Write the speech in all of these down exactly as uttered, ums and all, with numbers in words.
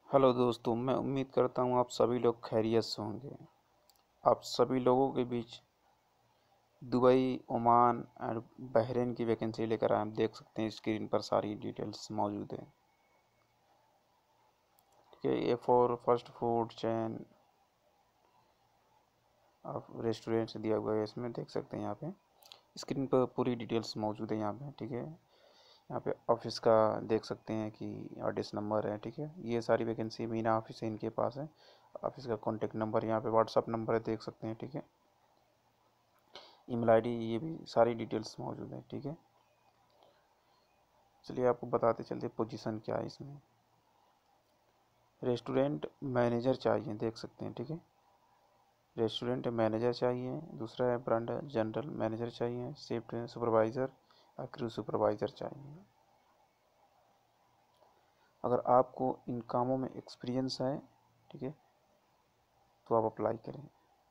Hello दोस्तों, मैं उम्मीद करता हूँ आप सभी लोग खैरियत से होंगे। आप सभी लोगों के बीच दुबई, ओमान और बहरीन की वैकेंसी लेकर आए। आप देख सकते हैं स्क्रीन पर सारी डिटेल्स मौजूद हैं। ठीक है, ये four fast food chain of restaurants दिया हुआ है। इसमें देख सकते हैं यहाँ पे स्क्रीन पर पूरी डिटेल्स मौजूद है यहाँ पे। ठीक है, यहाँ पे ऑफिस का देख सकते हैं कि आर्टिस्ट नंबर है। ठीक है, ये सारी वैकेंसी मीना ऑफिस है, इनके पास है। ऑफिस का कॉन्टेक्ट नंबर यहाँ पे, व्हाट्सअप नंबर है, देख सकते हैं। ठीक है, ईमेल आईडी, ये भी सारी डिटेल्स मौजूद है। ठीक है, चलिए आपको बताते चलते पोजीशन क्या है इसमें। रेस्टोरेंट मैनेजर चाहिए, देख सकते हैं। ठीक है, रेस्टोरेंट मैनेजर चाहिए। दूसरा है ब्रांड जनरल मैनेजर चाहिए। शिफ्ट सुपरवाइज़र और क्रू सुपरवाइज़र चाहिए। अगर आपको इन कामों में एक्सपीरियंस है, ठीक है, तो आप अप्लाई करें।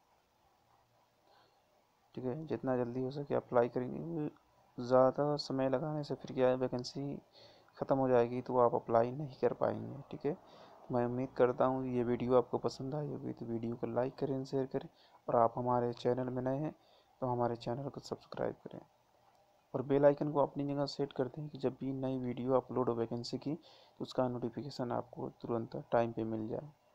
ठीक है, जितना जल्दी हो सके अप्लाई करेंगे। ज़्यादा समय लगाने से फिर क्या है, वैकेंसी ख़त्म हो जाएगी तो आप अप्लाई नहीं कर पाएंगे। ठीक है, मैं उम्मीद करता हूँ ये वीडियो आपको पसंद आई होगी, तो वीडियो को लाइक करें, शेयर करें। और आप हमारे चैनल में नए हैं तो हमारे चैनल को सब्सक्राइब करें और बेल आइकन को अपनी जगह सेट कर दें कि जब भी नई वीडियो अपलोड हो वैकेंसी की, तो उसका नोटिफिकेशन आपको तुरंत टाइम पे मिल जाए।